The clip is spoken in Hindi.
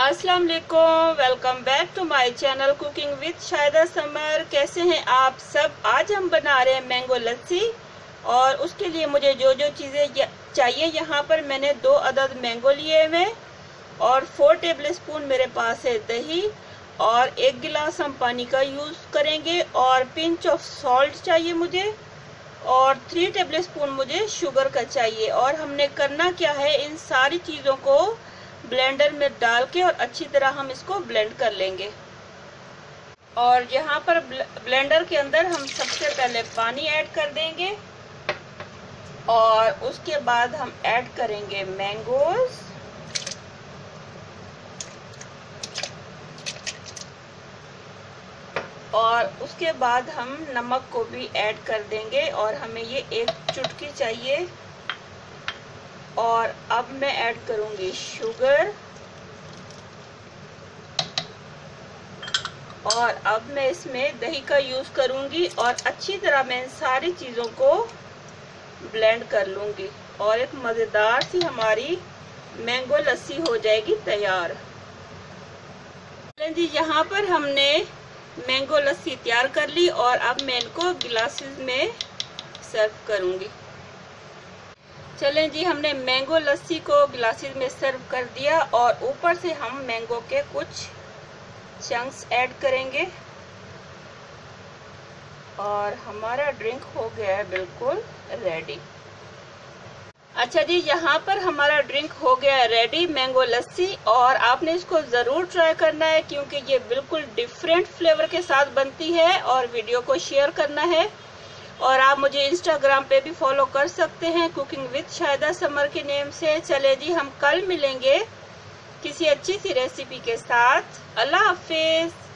अस्सलाम वालेकुम, welcome back to my channel cooking with Shahida Samar. कैसे हैं आप सब? आज हम बना रहे हैं मैंगो लस्सी और उसके लिए मुझे जो जो चीज़ें चाहिए, यहाँ पर मैंने 2 अदद मैंगो लिए हुए और 4 टेबलस्पून मेरे पास है दही और 1 गिलास हम पानी का यूज़ करेंगे और पिंच ऑफ सॉल्ट चाहिए मुझे और 3 टेबलस्पून मुझे शुगर का चाहिए। और हमने करना क्या है, इन सारी चीज़ों को ब्लेंडर में डाल के और अच्छी तरह हम इसको ब्लेंड कर लेंगे। और यहाँ पर ब्लेंडर के अंदर हम सबसे पहले पानी ऐड कर देंगे और उसके बाद हम ऐड करेंगे मैंगोज और उसके बाद हम नमक को भी ऐड कर देंगे और हमें ये 1 चुटकी चाहिए। और अब मैं ऐड करूंगी शुगर और अब मैं इसमें दही का यूज करूंगी और अच्छी तरह मैं इन सारी चीजों को ब्लेंड कर लूंगी और एक मजेदार सी हमारी मैंगो लस्सी हो जाएगी तैयार। जी, यहाँ पर हमने मैंगो लस्सी तैयार कर ली और अब मैं इनको गिलासेस में सर्व करूंगी। चलें जी, हमने मैंगो लस्सी को गिलासेस में सर्व कर दिया और ऊपर से हम मैंगो के कुछ चंक्स ऐड करेंगे और हमारा ड्रिंक हो गया है बिल्कुल रेडी। अच्छा जी, यहाँ पर हमारा ड्रिंक हो गया है रेडी, मैंगो लस्सी। और आपने इसको ज़रूर ट्राई करना है क्योंकि ये बिल्कुल डिफरेंट फ्लेवर के साथ बनती है। और वीडियो को शेयर करना है और आप मुझे इंस्टाग्राम पे भी फॉलो कर सकते हैं कुकिंग विद शाहिदा समर के नेम से। चले जी, हम कल मिलेंगे किसी अच्छी सी रेसिपी के साथ। अल्लाह हाफिज।